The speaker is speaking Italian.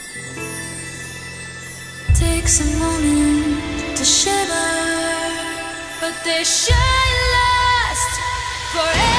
Takes a moment to shiver, but they shine last forever.